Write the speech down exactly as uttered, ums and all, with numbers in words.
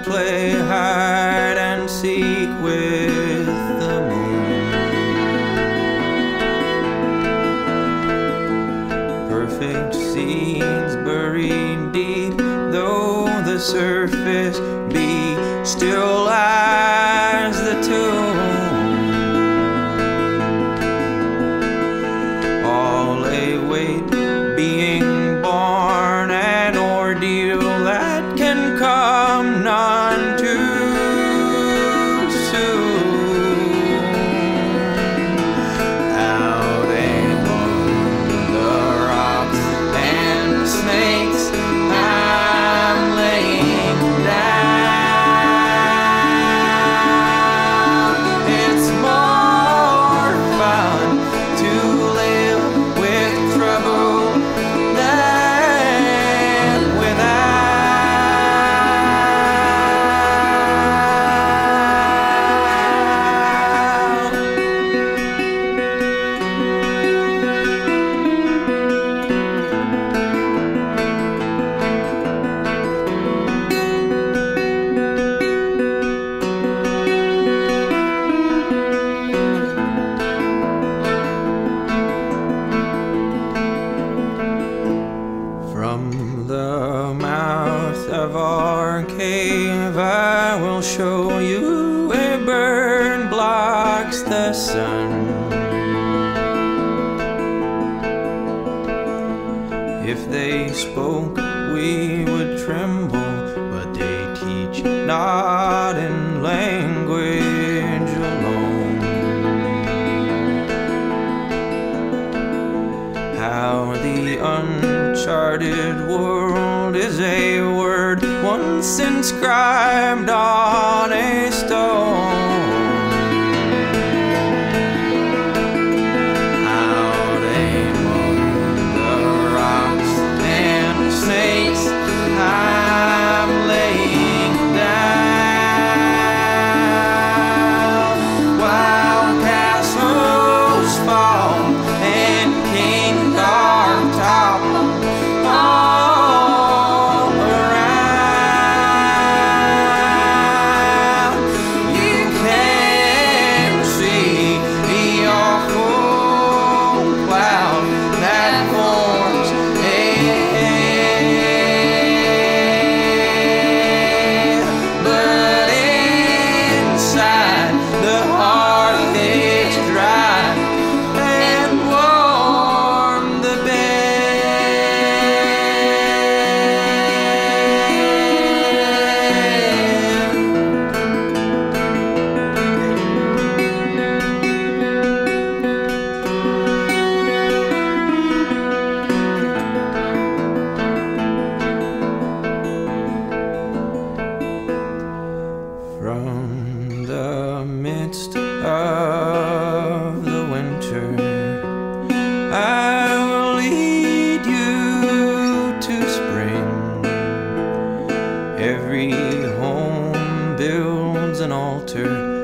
play hide and seek with the moon. Perfect seeds buried deep, though the surface be, still lies the tomb. All await being born, an ordeal that can come none too soon. Out among the rocks and snakes I'm laying down. It's more fun to live with trouble than without. From the mouth of our cave I will show you a bird blocks the sun. If they spoke we would tremble, but they teach not in language alone. How the uncharted world is a word once inscribed on a stone. Out among the rocks and snakes I'm laying down. While castles fall and kings are toppled all around, you can see the awful cloud that forms ahead. But inside the heart is dry and warm the From the midst of the winter I will lead you to spring. Every home builds an altar